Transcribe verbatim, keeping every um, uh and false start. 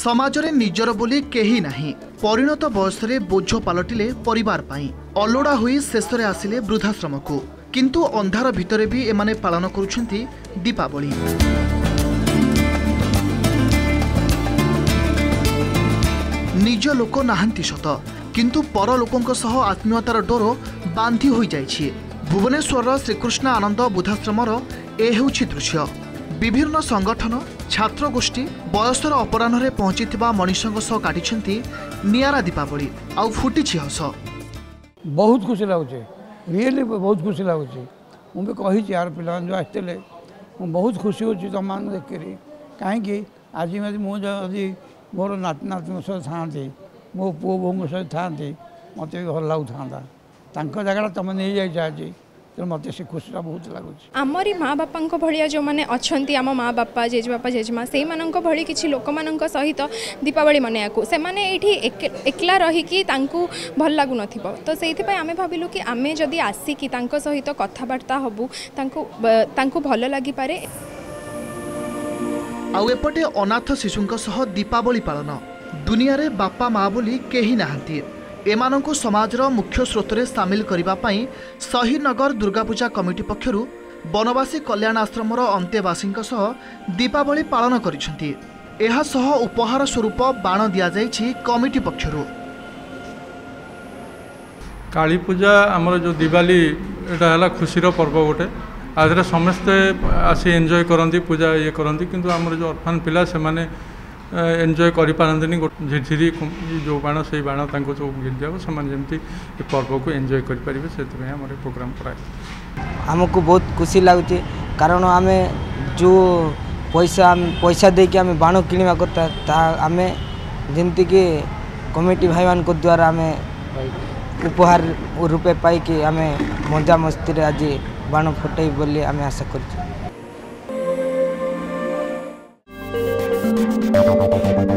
समाजरे निजर बोली केही नाही परिणत बयसरे बोझ पलटिले परिवार पाई अलोड़ा हुई शेषरे आसिले वृद्धाश्रम को किंतु अंधार भितरे भी एमाने पालन करुछंती दीपावली। निज लोक नाहांती सत किंतु पर लोकंक सह आत्मीयतार डोर बांधी होई जाइछि। भुवनेश्वर श्रीकृष्ण आनंद बुद्धाश्रमर ए हेउछि दृश्य। विभिन्न संगठन छात्रगोष्ठी बयसर अपराह्न पहुंची मनीषों सह काटिछंती नियारा दीपावली आउ फुटिछि हस। बहुत खुशी लगुचे रियली बहुत खुशी लगुचे मुझे कही यार पिला जो आसते बहुत खुशी होची तुम मान देख कहीं आज मुझे मोर नाती नाती सहित था मो पु बो सहित था मत भी भल लगुता जगह तुम नहीं जाइए आज तो मत से खुशी बहुत लगुच। आमरी माँ बापा भाया जो मैंने अच्छा आम माँ बापा जेजेबापा जेजेमा से भली किसी लोक मान सहित दीपावली मनया को से माने एठी एकला रहीकि भल लगुन तो से आम भाविलु कि आमे जदि आसिकी सहित कथबार्ता हबु तांको भल लगी पारे। आउ एपटे अनाथ शिशुंक सह दीपावली पालन दुनिया रे बापा माँ बोली केही नाहांती एमानंकु समाजर मुख्य स्रोतरे सामिल करिबा पई शहीदनगर दुर्गापूजा कमिटी पक्षरु बनवासी कल्याण आश्रमर अंतेवासींक सह दीपावली पालन करिसेंती। एहा सह उपहार स्वरूप बाण दिया जाइछि कमिटी पक्षरु। काली पूजा आमर जो दिवाली एटा हला खुशीर पर्व गोटे आज समस्ते आसी एंजॉय करती पूजा ये करती किंतु आमर जो अर्फान पिला से माने एंजॉय करि पारंतनी झिझिरी जो बाण से बाण तांको जो गिरजाओ समान जमती पर्व को एंजॉय करि परिबे सेतमे हमर प्रोग्राम कराय। हमको बहुत खुशी लागुचे कारण आमे जो पैसा पैसा दे के आमे बाण किनिबा करता ता आमे जेंति के कमिटी भाई मान को द्वारा आमे उपहार रूपे पाई के आमे मजा मस्ती रे आज बाण फटाई बोली आमे आशा करछि।